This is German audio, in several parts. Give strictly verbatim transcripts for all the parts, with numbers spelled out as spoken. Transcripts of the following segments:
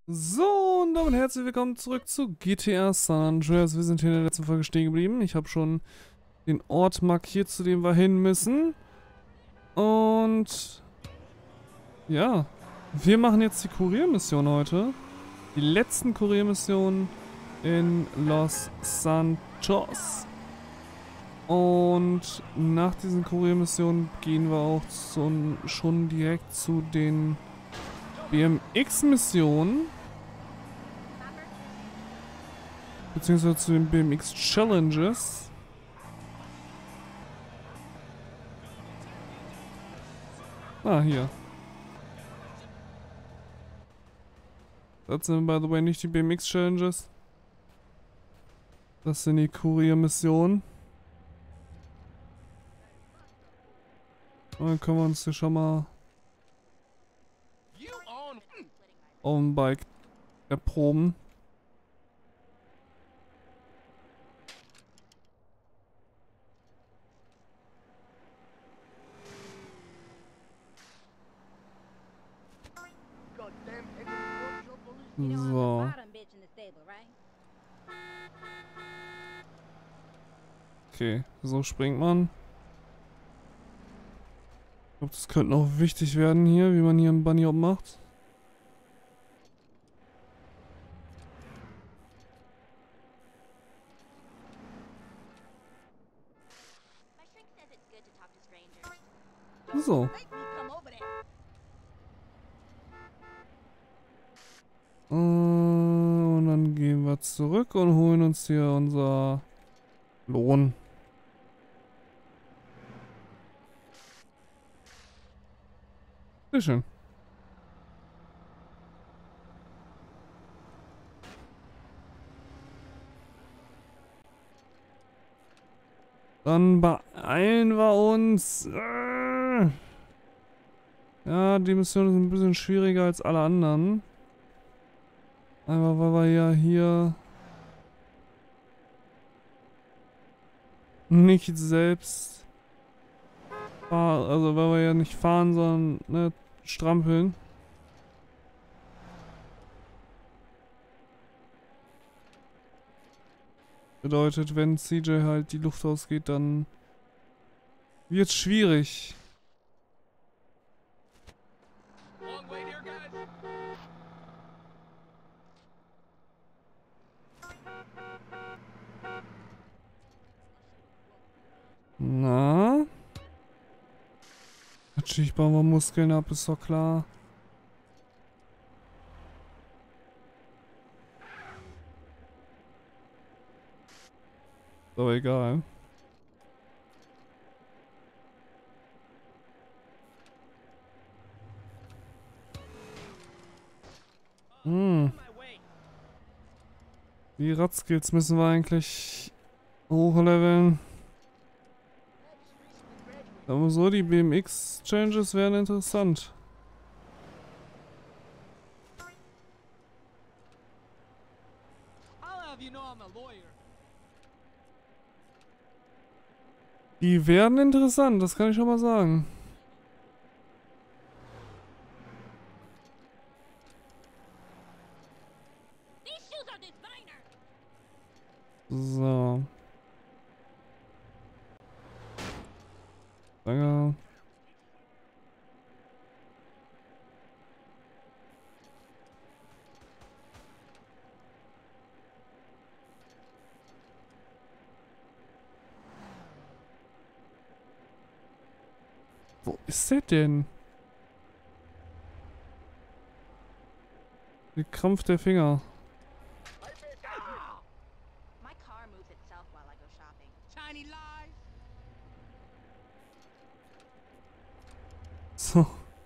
So, und damit herzlich willkommen zurück zu G T A San Andreas. Wir sind hier in der letzten Folge stehen geblieben. Ich habe schon den Ort markiert, zu dem wir hin müssen. Und ja, wir machen jetzt die Kuriermission heute. Die letzten Kuriermissionen in Los Santos. Und nach diesen Kuriermissionen gehen wir auch zu, schon direkt zu den B M X-Missionen. Beziehungsweise zu den B M X Challenges. Ah, hier. Das sind, by the way, nicht die B M X Challenges. Das sind die Kuriermissionen. Dann können wir uns hier schon mal auf dem Bike erproben. So. Okay, so springt man. Ich glaube, das könnte noch wichtig werden hier, wie man hier einen Bunny Hop macht. So. Und dann gehen wir zurück und holen uns hier unser Lohn. Sehr schön. Dann beeilen wir uns. Ja, die Mission ist ein bisschen schwieriger als alle anderen. Einfach weil wir ja hier nicht selbst fahren, also weil wir ja nicht fahren, sondern ne, strampeln. Bedeutet, wenn C J halt die Luft ausgeht, dann wird's schwierig. Na? Natürlich bauen wir Muskeln ab, ist doch klar. Ist aber egal. Hm. Die Radskills müssen wir eigentlich hochleveln. Aber so, die B M X-Changes wären interessant. Die werden interessant, das kann ich schon mal sagen. So. Danke. Wo ist der denn? Der Krampf der Finger. So.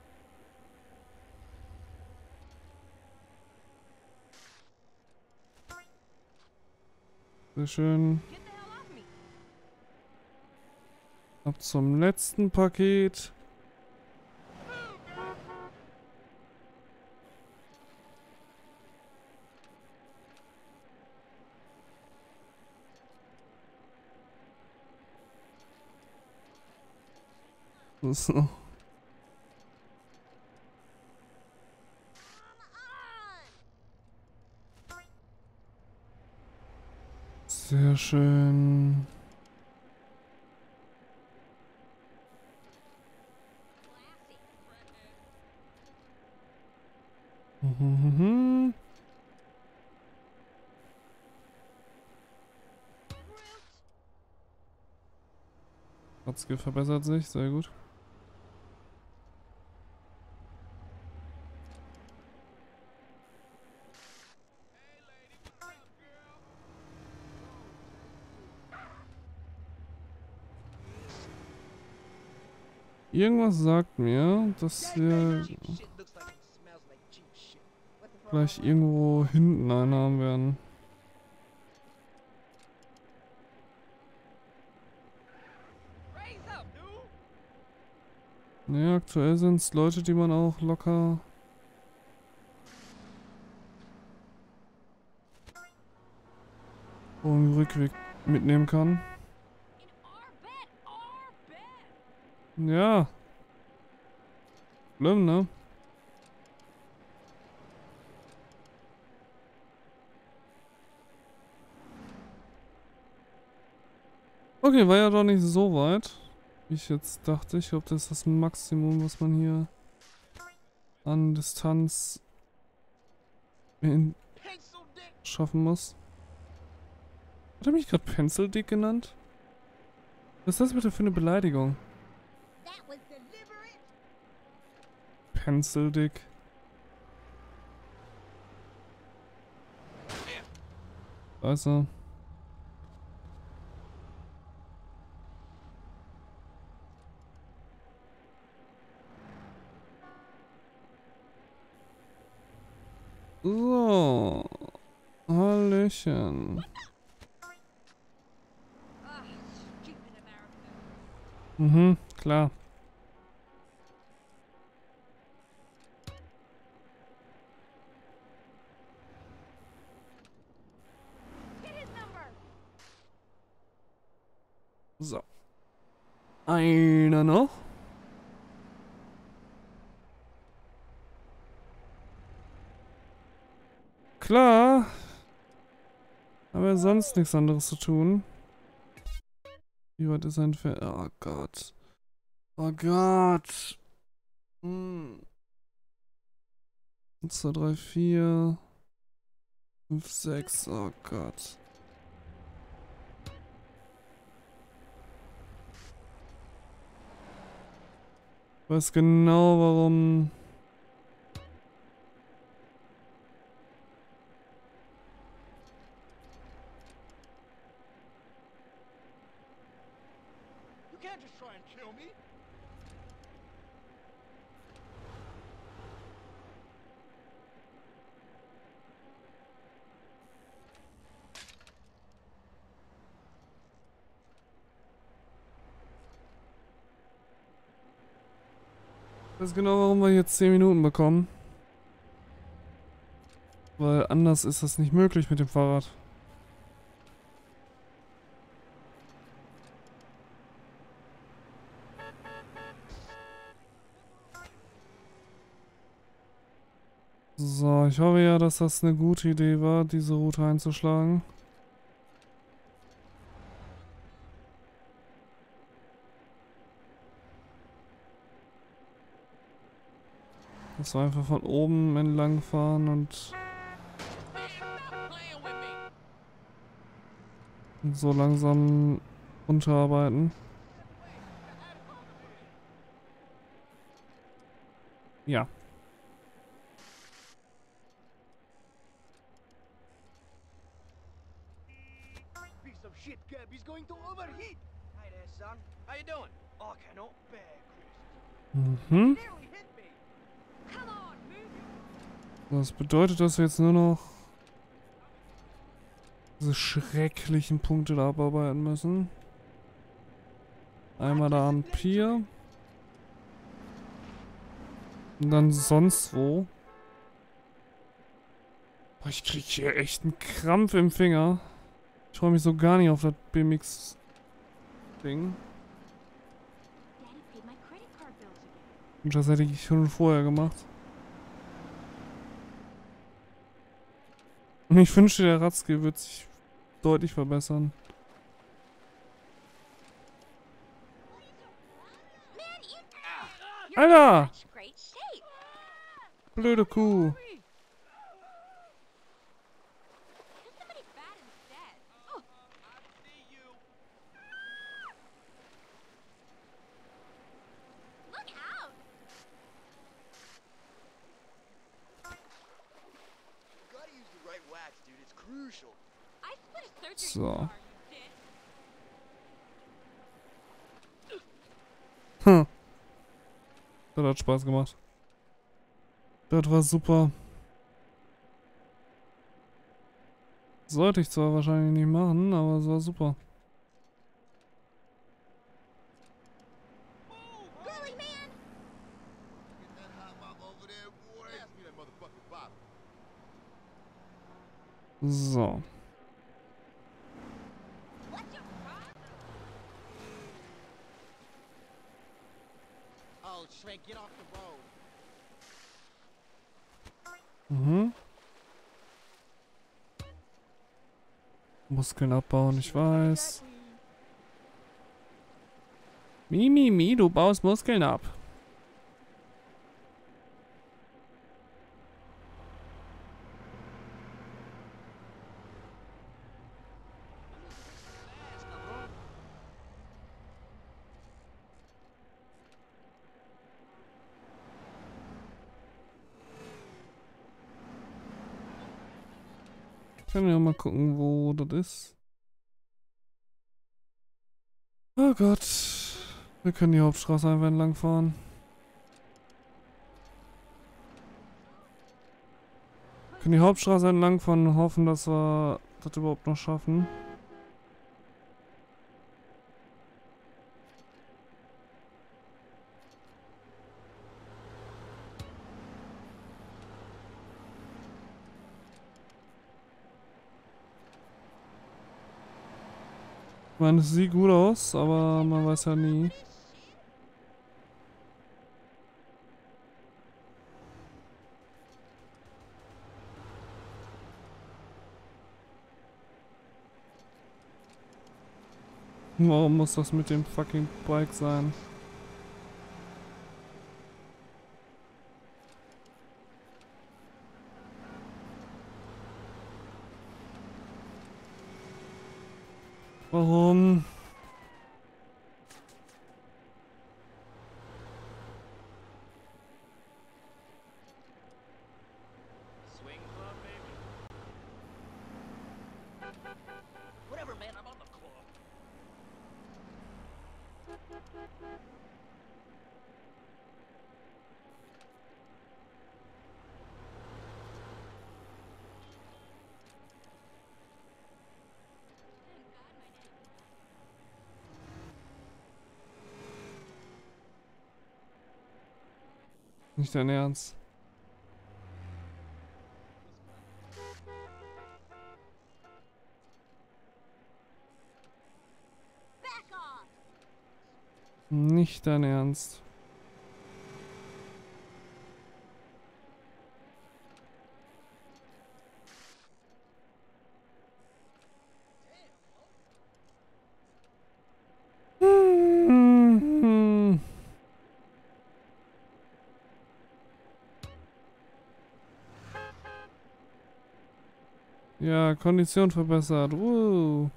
Sehr schön. Ab zum letzten Paket. So. Sehr schön. Mhm. Watzke verbessert sich, sehr gut. Irgendwas sagt mir, dass wir gleich irgendwo hinten einen haben werden. Ne, aktuell sind es Leute, die man auch locker im Rückweg mitnehmen kann. Ja. Schlimm, ne? Okay, war ja doch nicht so weit, wie ich jetzt dachte. Ich glaube, das ist das Maximum, was man hier an Distanz in schaffen muss. Hat er mich gerade Pencil Dick genannt? Was ist das bitte für eine Beleidigung? Pencil Dick. Also. So. Hallöchen. Mhm, klar. So. Einer noch. Klar. Aber sonst nichts anderes zu tun. Wie weit ist ein Fer... Oh Gott. Oh Gott. Hm. eins, zwei, drei, vier. fünf, sechs. Oh Gott. Ich weiß genau, warum... Ich weiß genau, warum wir jetzt zehn Minuten bekommen. Weil anders ist das nicht möglich mit dem Fahrrad. So, ich hoffe ja, dass das eine gute Idee war, diese Route einzuschlagen. Dass wir einfach von oben entlang fahren und so langsam runterarbeiten. Ja. Mhm. Das bedeutet, dass wir jetzt nur noch diese schrecklichen Punkte da abarbeiten müssen. Einmal da am Pier. Und dann sonst wo. Boah, ich krieg hier echt einen Krampf im Finger. Ich freue mich so gar nicht auf das B M X-Ding. Und das hätte ich schon vorher gemacht. Und ich wünschte, der Ratzke wird sich deutlich verbessern. Alter! Blöde Kuh. So. Hm. Das hat Spaß gemacht. Das war super. Sollte ich zwar wahrscheinlich nicht machen, aber es war super. So. Mhm. Muskeln abbauen, ich weiß. Mi, mi, mi, du baust Muskeln ab. Können wir mal gucken, wo das ist. Oh Gott. Wir können die Hauptstraße einfach entlang fahren. Wir können die Hauptstraße entlang fahren und hoffen, dass wir das überhaupt noch schaffen. Ich meine, es sieht gut aus, aber man weiß ja nie. Warum muss das mit dem fucking Bike sein? Warum? Nicht dein Ernst. Nicht dein Ernst. Hm. Ja, Kondition verbessert. Uh.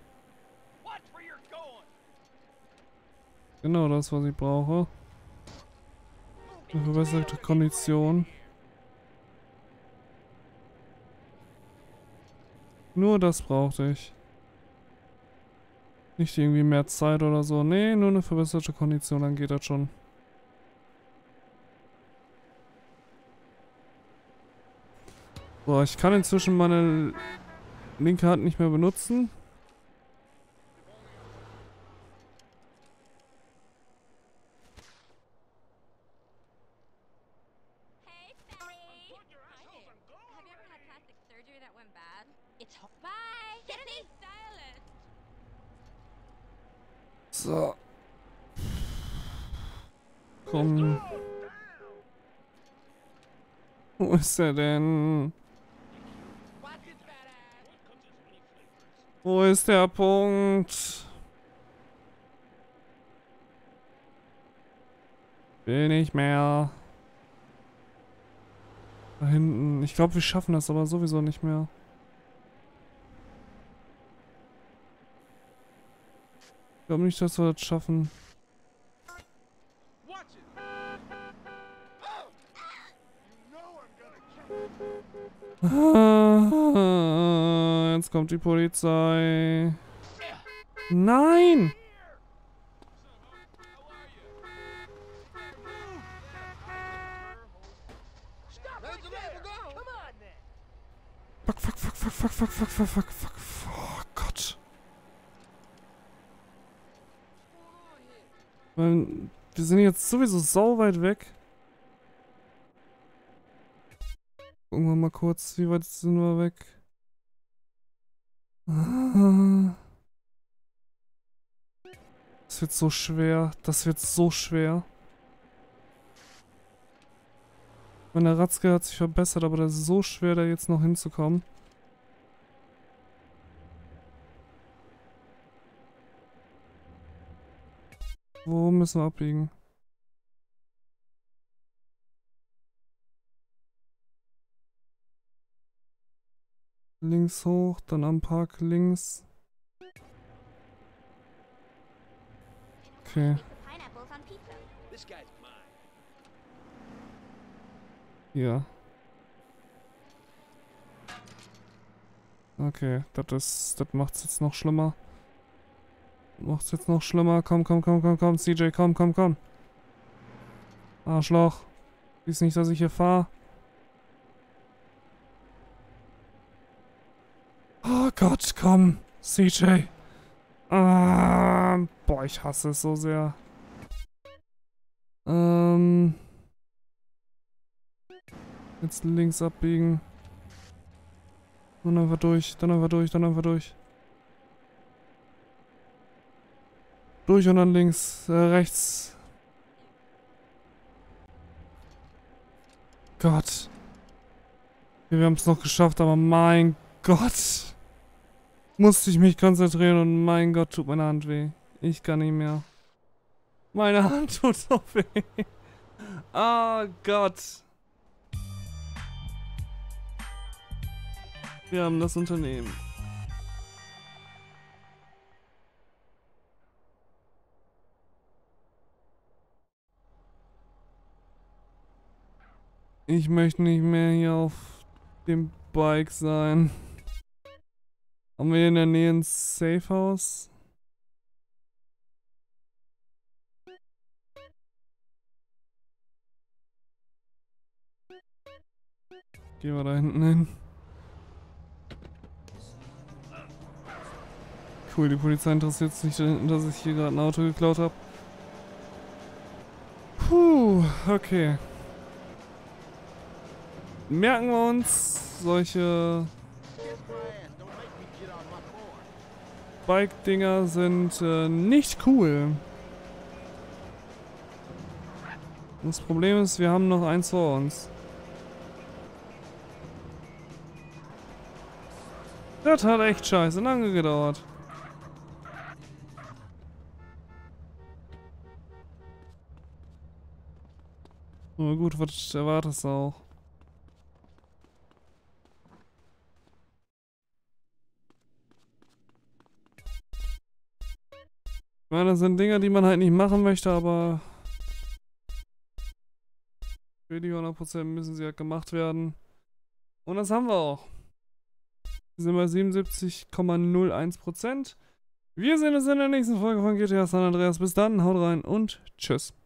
Genau das, was ich brauche. Eine verbesserte Kondition. Nur das brauchte ich. Nicht irgendwie mehr Zeit oder so. Nee, nur eine verbesserte Kondition, dann geht das schon. Boah, ich kann inzwischen meine linke Hand nicht mehr benutzen. So. Komm. Wo ist er denn? Wo ist der Punkt? Will nicht mehr. Da hinten. Ich glaube, wir schaffen das aber sowieso nicht mehr. Ich glaube nicht, dass wir das schaffen. Ah, jetzt kommt die Polizei. Nein! Fuck, fuck, fuck, fuck, fuck, fuck, fuck, fuck, fuck, fuck. Oh Gott. Weil wir sind jetzt sowieso sau weit weg. Gucken wir mal kurz, wie weit sind wir weg? Das wird so schwer. Das wird so schwer. Meine Ratzke hat sich verbessert, aber das ist so schwer, da jetzt noch hinzukommen. Wo müssen wir abbiegen? Links hoch, dann am Park links. Okay. Ja. Okay, das ist, das macht's jetzt noch schlimmer. Macht's jetzt noch schlimmer. Komm, komm, komm, komm, komm, C J, komm, komm, komm. Arschloch. Siehst nicht, dass ich hier fahre? Oh Gott, komm, C J. Ah, boah, ich hasse es so sehr. Ähm... Jetzt links abbiegen. Dann einfach durch, dann einfach durch, dann einfach durch. Durch und dann links, äh, rechts. Gott. Wir haben es noch geschafft, aber mein Gott. Musste ich mich konzentrieren und mein Gott, tut meine Hand weh. Ich kann nicht mehr. Meine Hand tut so weh. Oh Gott. Wir haben das Unternehmen. Ich möchte nicht mehr hier auf dem Bike sein. Haben wir hier in der Nähe ein Safehouse? Gehen wir da hinten hin. Cool, die Polizei interessiert sich nicht, dass ich hier gerade ein Auto geklaut habe. Puh, okay. Merken wir uns, solche Bike-Dinger sind äh, nicht cool. Das Problem ist, wir haben noch eins vor uns. Das hat echt scheiße lange gedauert. Aber gut, was erwartest du auch? Ich meine, das sind Dinge, die man halt nicht machen möchte, aber für die hundert Prozent müssen sie halt gemacht werden. Und das haben wir auch. Wir sind bei siebenundsiebzig Komma null eins Prozent. Wir sehen uns in der nächsten Folge von G T A San Andreas. Bis dann, haut rein und tschüss.